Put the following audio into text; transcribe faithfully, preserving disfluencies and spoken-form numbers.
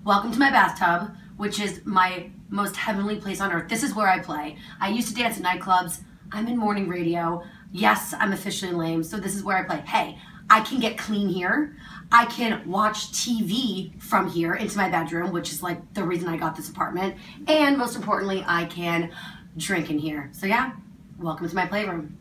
Welcome to my bathtub, which is my most heavenly place on earth. This is where I play. I used to dance in nightclubs. I'm in morning radio. Yes, I'm officially lame, so this is where I play. Hey, I can get clean here. I can watch T V from here into my bedroom, which is like the reason I got this apartment. And most importantly, I can drink in here. So yeah, welcome to my playroom.